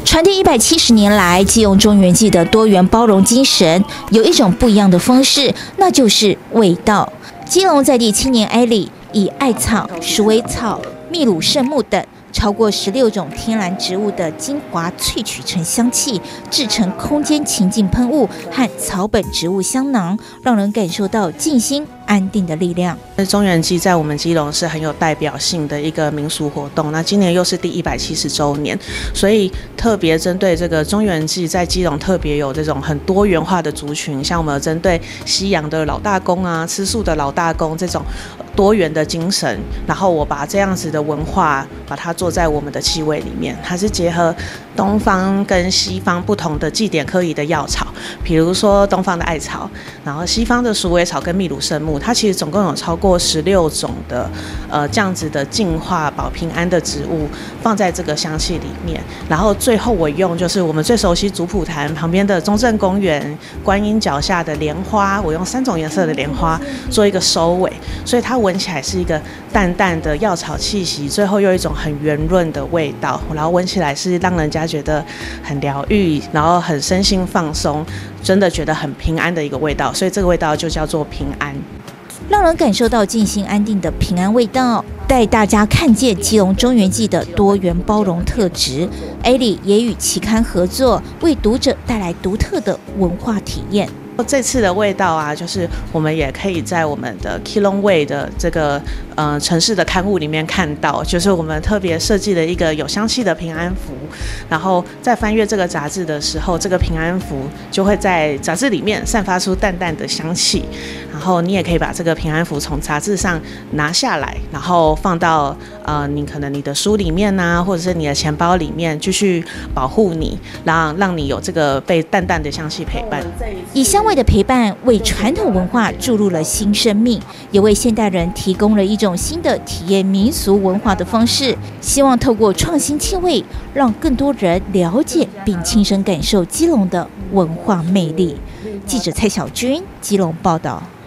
传递170年来，基隆中元祭的多元包容精神，有一种不一样的方式，那就是味道。基隆在地青年艾莉以艾草、鼠尾草、秘鲁圣木等超过16种天然植物的精华萃取成香气，制成空间情境喷雾和草本植物香囊，让人感受到静心安定的力量。 中元祭在我们基隆是很有代表性的一个民俗活动，那今年又是第170周年，所以特别针对这个中元祭，在基隆特别有这种很多元化的族群，像我们有针对西洋的老大公啊、吃素的老大公这种多元的精神，然后我把这样子的文化把它做在我们的气味里面，它是结合东方跟西方不同的祭典科仪的药草，比如说东方的艾草，然后西方的鼠尾草跟秘鲁圣木，它其实总共有超过16种的这样子的净化保平安的植物放在这个香气里面，然后最后我用就是我们最熟悉竹埔潭旁边的中正公园观音脚下的莲花，我用3种颜色的莲花做一个收尾，所以它闻起来是一个淡淡的药草气息，最后又有一种很圆润的味道，然后闻起来是让人家觉得很疗愈，然后很身心放松，真的觉得很平安的一个味道，所以这个味道就叫做平安， 让人感受到静心安定的平安味道，带大家看见基隆中元祭的多元包容特质。艾莉也与期刊合作，为读者带来独特的文化体验。 这次的味道啊，就是我们也可以在我们的 Keelung Way 的这个城市的刊物里面看到，就是我们特别设计了一个有香气的平安符，然后在翻阅这个杂志的时候，这个平安符就会在杂志里面散发出淡淡的香气，然后你也可以把这个平安符从杂志上拿下来，然后放到你可能你的书里面啊，或者是你的钱包里面，继续保护你，让你有这个被淡淡的香气陪伴。 以香味的陪伴，为传统文化注入了新生命，也为现代人提供了一种新的体验民俗文化的方式。希望透过创新气味，让更多人了解并亲身感受基隆的文化魅力。记者蔡小军，基隆报道。